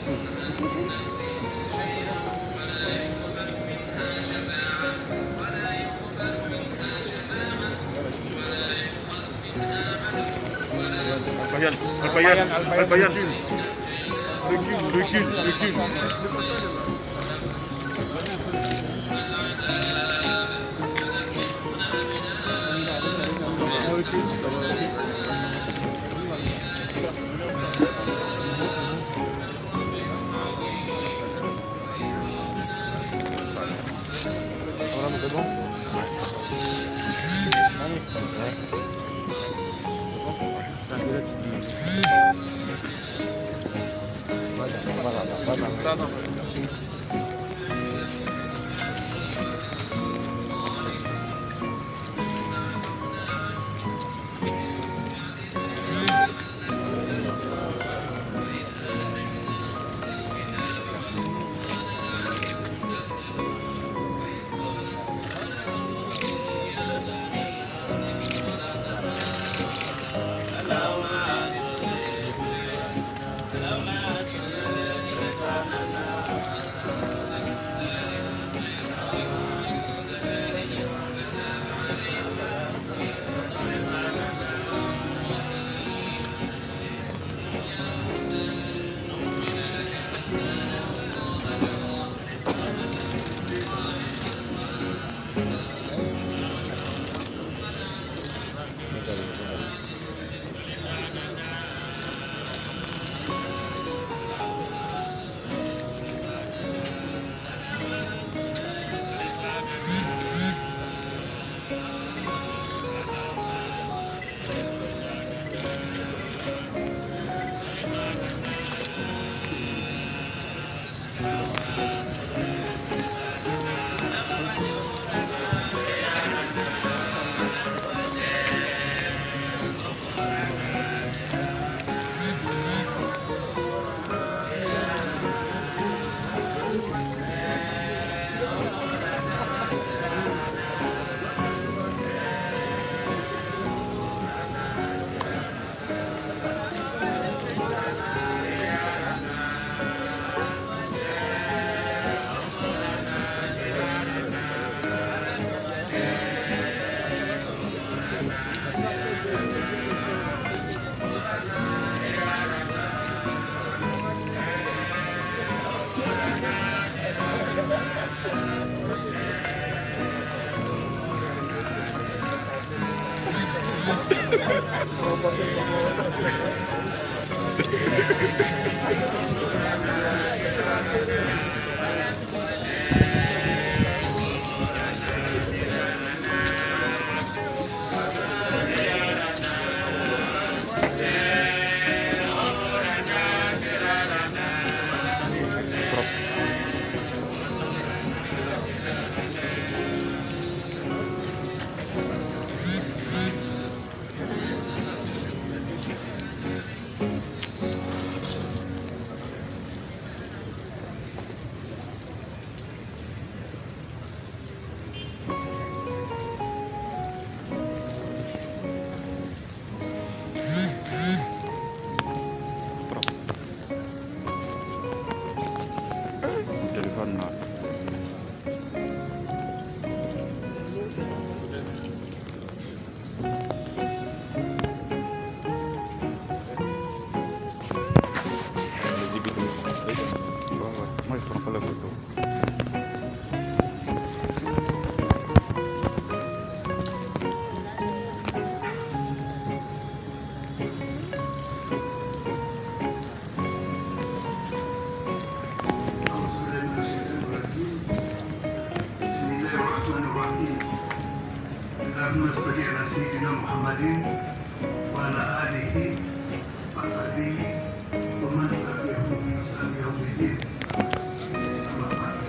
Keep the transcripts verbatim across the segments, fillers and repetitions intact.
Al-Bayan, Al-Bayan, Al-Bayan. Recule, recule, recule. Ahora c'est bon? اللهم صل على سيدنا محمد وعلى آله وصحبه ومن تبعهم بإحسان يوم الدين. أما بعد.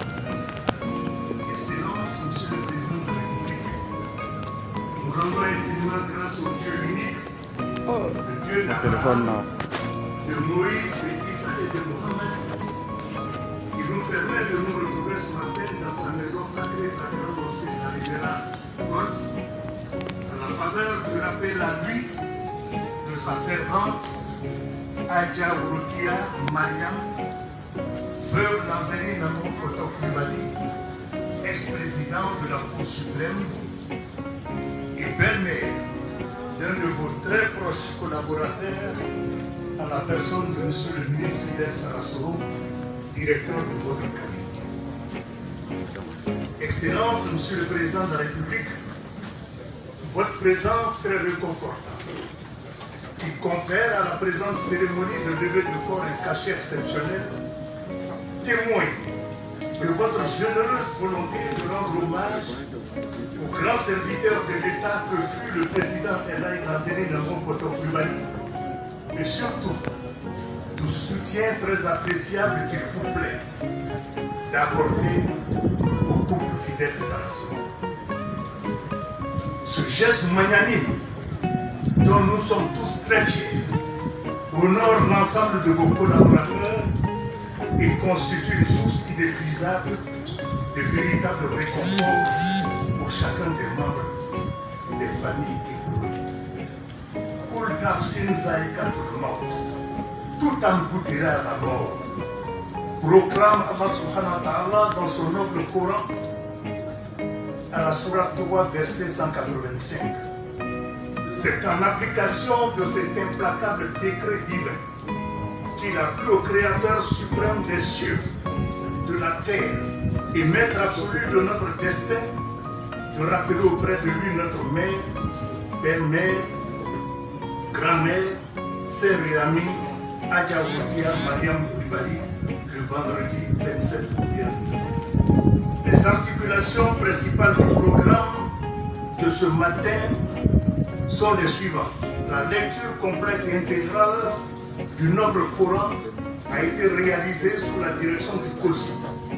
Excellence, Monsieur le Président de la République, nous rendons infiniment grâce au Dieu unique, le Dieu d'Abraham, de Moïse, d'Issa et de Mohammed, qui nous permet de nous retrouver ce matin dans sa maison sacrée, la grande mosquée de la Riviera Golfe, à la faveur du rappel à lui de sa servante Adja Ourokia Mariam, veuve Nanzeli Namo Koto Koulibaly, ex-président de la Cour suprême et belle-mère d'un de vos très proches collaborateurs à la personne de M. le ministre Fidel Sarasoro, directeur de votre cabinet. Excellence, Monsieur le Président de la République, votre présence très réconfortante, qui confère à la présente cérémonie de levée de corps un cachet exceptionnel, témoigne de votre généreuse volonté de rendre hommage au grand serviteur de l'État que fut le président Elaï Nanzeli Namo Koto Koulibaly, et surtout du soutien très appréciable qu'il vous plaît d'apporter au couple fidèle Sarasoro. Ce geste magnanime dont nous sommes tous très fiers honore l'ensemble de vos collaborateurs et constitue une source inépuisable de véritables réconfort pour chacun des membres des familles éplorées. Kul nafsin zaïkatul maut, tout âme goûtera à la mort, proclame Allah subhanahu wa ta'ala dans son noble Coran à la sourate trois, verset cent quatre-vingt-cinq. C'est en application de cet implacable décret divin qu'il a plu au Créateur suprême des cieux, de la terre et maître absolu de notre destin de rappeler auprès de lui notre mère, belle-mère, grand-mère, sœur et amie, Adja Ourokia Mariam Koulibaly, le vendredi vingt-sept août dernier. Les articulations principales du programme de ce matin sont les suivantes. La lecture complète et intégrale du noble Coran a été réalisée sous la direction du COSI.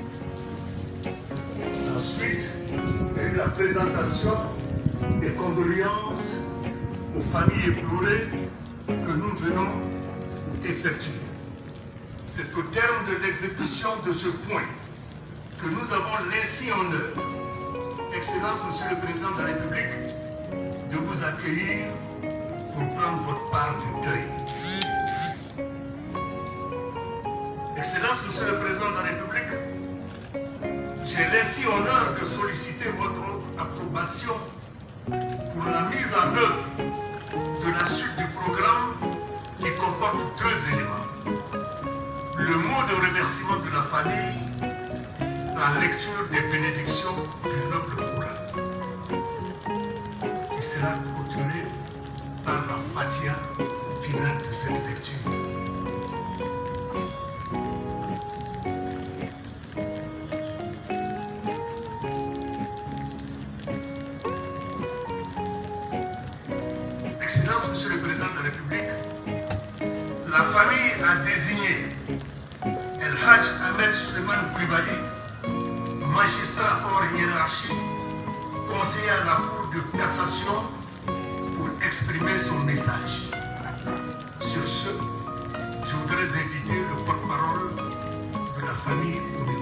Ensuite, il y a eu la présentation des condoléances aux familles éplorées que nous venons d'effectuer. C'est au terme de l'exécution de ce point que nous avons laissé honneur, Excellence, Monsieur le Président de la République, de vous accueillir pour prendre votre part du deuil. Excellence, Monsieur le Président de la République, j'ai laissé honneur de solliciter votre approbation pour la mise en œuvre de la suite du programme qui comporte deux éléments. Le mot de remerciement de la famille, la lecture des bénédictions du noble Coran, qui sera clôturée par la Fatiha finale de cette lecture. Excellence, Monsieur le Président de la République, la famille a désigné El Hadj Ahmed Suleiman Koulibaly, magistrat hors hiérarchie, conseiller à la Cour de cassation, pour exprimer son message. Sur ce, je voudrais inviter le porte-parole de la famille Oumérou.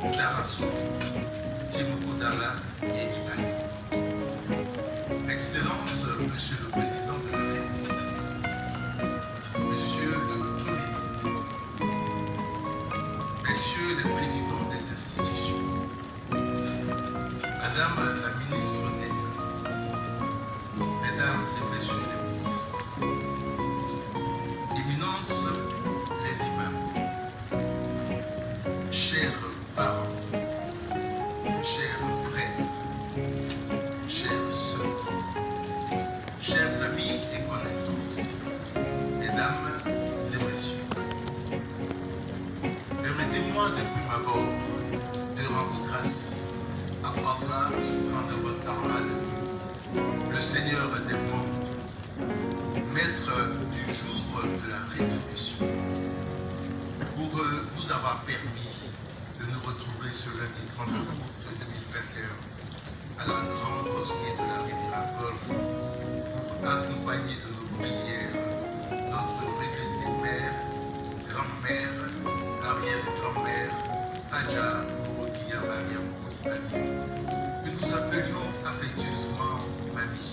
Sarasso, Timoko Dalla et Ali. Excellence, Monsieur le Président de la République, Monsieur le Premier ministre, Messieurs les Présidents des institutions, Madame la Ministre d'État, Mesdames et Messieurs les ministres, Éminences les imams, chers parents, chers frères, chères sœurs, chers amis et connaissances, Mesdames et Messieurs, permettez-moi de prime abord de rendre grâce à Allah subhanahu wa ta'ala, le Seigneur des mondes, maître du jour de la rétribution, pour nous avoir permis de nous retrouver ce lundi trente août deux mille vingt et un à la grande mosquée de la Riviera Golfe pour accompagner de nos prières notre regrettée mère, grand-mère, arrière-grand-mère, Adja Kouroudia Mariam Koulibaly, que nous appelions affectueusement Mamie.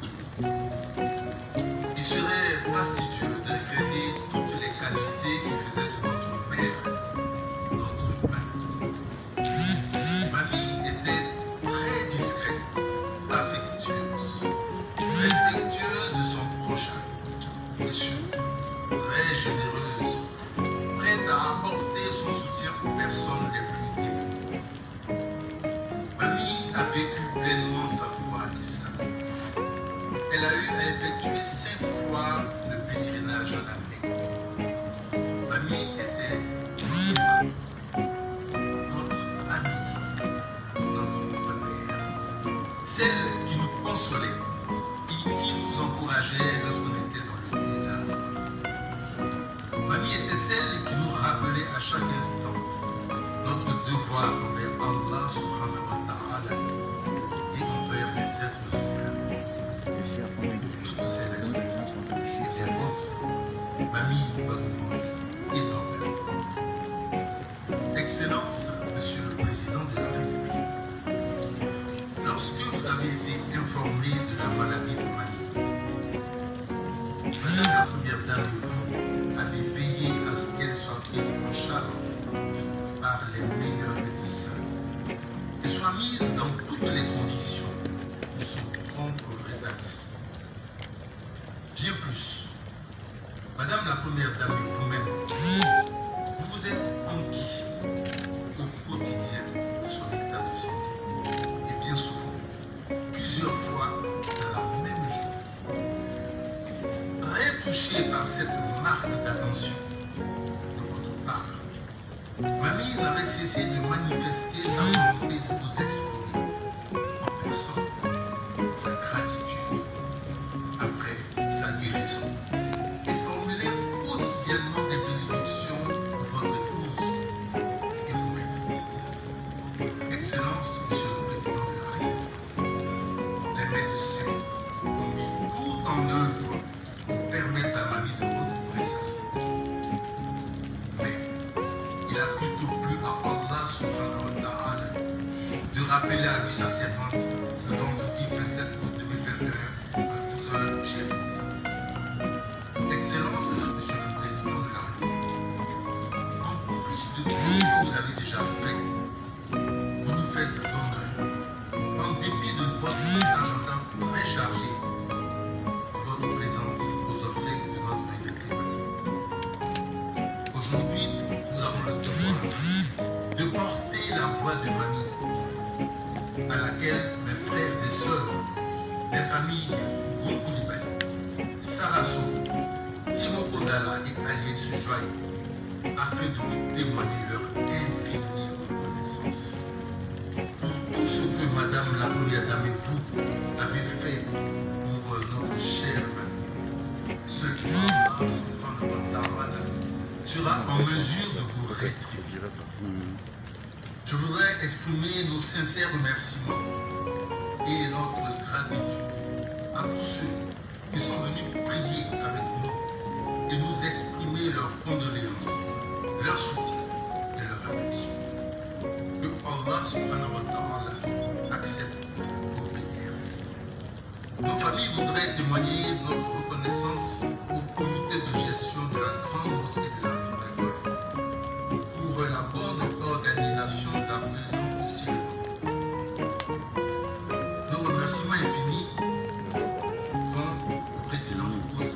Il serait fastidieux de décliner toutes les qualités qui faisaient de notre mère notre mamie. Mamie était très discrète, affectueuse, respectueuse de son prochain et surtout très généreuse, prête à apporter son soutien aux personnes les plus démunies. Mamie a vécu pleinement sa foi à l'islam. Elle a eu à effectuer cinq fois le pèlerinage à la Mecque. Mamie était notre amie, notre repère, celle qui nous consolait et qui nous encourageait lorsqu'on était dans le désert. Mamie était celle qui nous rappelait à chaque instant notre devoir envers Allah subhanahu wa ta'ala et envers les êtres humains. Toutes ces raisons et bien d'autres, Mamie va nous manquer énormément. Excellence, Monsieur le Président de la République, lorsque vous avez été informé de la maladie de Mamie, Madame la Première Dame et vous avez veillé à ce qu'elle soit prise en charge par les meilleurs médecins et soit mise dans toutes les conditions de son prompt rétablissement. Bien plus, Madame la Première Dame et vous-même, vous vous êtes enquis au quotidien de son état de santé et bien souvent, plusieurs fois dans la même journée. Très touché par cette marque d'attention de votre part, Mamie n'avait cessé de manifester sa volonté de vous exprimer en personne sa gratitude après sa guérison et formuler quotidiennement des bénédictions pour votre épouse et vous-même. Excellence, Monsieur le Président de la République, les médecins ont mis tout en œuvre pour permettre à Mamie de retrouver sa santé. Mais il a plutôt plu à Allah subhanahu wa ta'ala de rappeler à lui sa servante le vendredi vingt-sept août deux mille vingt et un à douze heures G M T. Excellence, Monsieur le Président de la République, en plus de tout ce que vous avez déjà fait, vous nous faites l'honneur, en dépit de votre agenda très chargé, votre présence aux obsèques de notre regrettée Mamie. Aujourd'hui, nous avons le devoir de porter la voix de Mamie, à laquelle mes frères et sœurs, les familles Goum Koulibaly, Sarasso, Timoko Dalla et Ali se joignent afin de vous témoigner leur infinie reconnaissance pour tout ce que Madame la Première Dame et vous avez fait pour notre chère Mamie. Seul Allah subhanahu wa ta'ala sera en mesure de vous rétribuer. Je voudrais exprimer nos sincères remerciements et notre gratitude à tous ceux qui sont venus prier avec nous et nous exprimer leurs condoléances, leur soutien et leur affection. Que subhanahu wa ta'ala accepte vos prières. Nos familles voudraient témoigner notre reconnaissance au comité de gestion de la grande mosquée de la Golfe pour la bonne organisation de la présente cérémonie. Nos remerciements infinis vont au président de cause,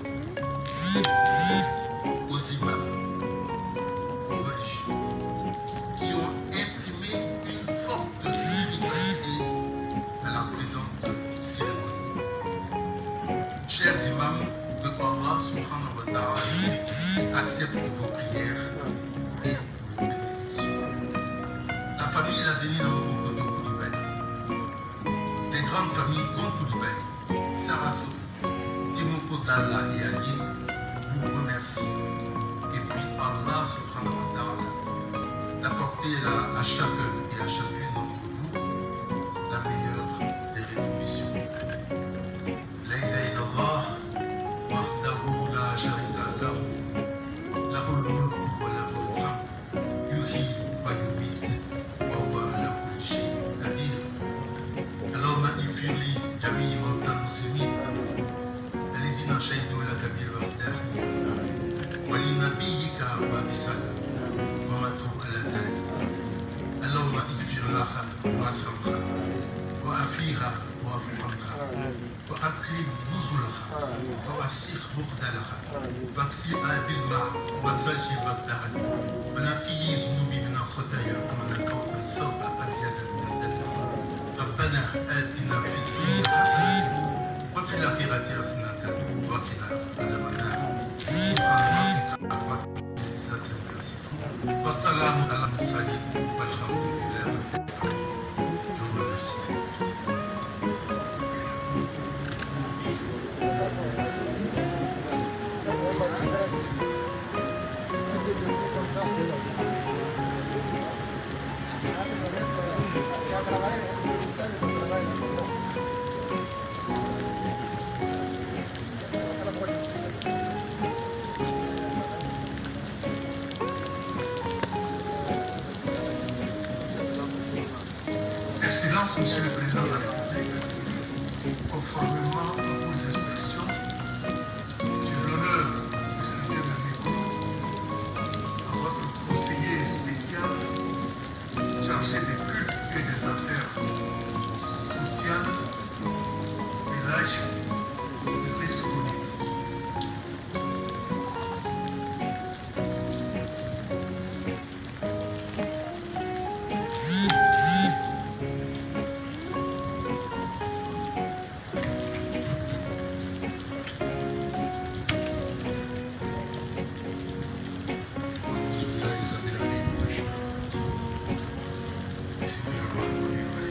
aux imams, aux religieux, qui ont imprimé une forte spiritualité à la présente cérémonie. Chers imams, que Allah subhanahu wa ta'ala accepte vos prières et vos bénédictions. La famille Lazini Namokoto Koulibaly, les grandes familles Gon Koulibaly, Sarasso, Timoko Dalla et Ali vous remercient. Et puis Allah subhanahu wa ta'ala d'apporter à chacun et à chacune d'entre vous la meilleure des rétributions. La ilaha illallah, wahdahu la sharika lahu, lahul mulku wa lahul hamd, yuhyi wa yumiit, wa huwa ala kulli shay'in qadir. Allahumma ighfir li jami'i mawta al-muslimin allazina shahidu laka bil wahdaniyya wa li nabiyyika wa bisallam wa matu ala dhalik. اللهم اغفر لها وارحمها وعافيها واعف عنها واكرم نزلها ووسع مقدارها واغسلها بالماء والثلج والبرد ونقي ذنوبي من الخطايا كما نقوت الثوب الابيض من الدنس. ربنا اتنا في الدنيا حسنه وفي الاخره حسنه وقنا عذاب النار. سبحان ربك رب العزه عما يصفون والسلام على المرسلين والحمد لله رب العالمين. Je vous remercie. Excellence, Monsieur le Président de la République, conformément aux instructions, j'ai l'honneur de saluer le micro à votre conseiller spécial chargé des cultes et des affaires sociales et l'âge de l'escroquerie. بسم الله الرحمن الرحيم.